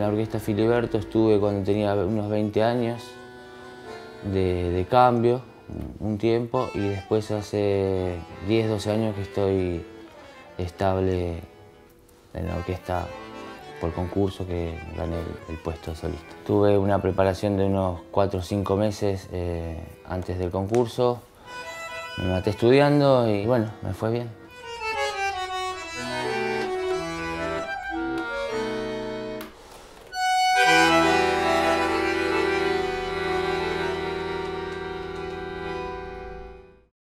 la orquesta Filiberto estuve cuando tenía unos 20 años de cambio, un tiempo, y después hace 10, 12 años que estoy estable en la orquesta por concurso, que gané el puesto de solista. Tuve una preparación de unos 4 o 5 meses antes del concurso, me maté estudiando y bueno, me fue bien.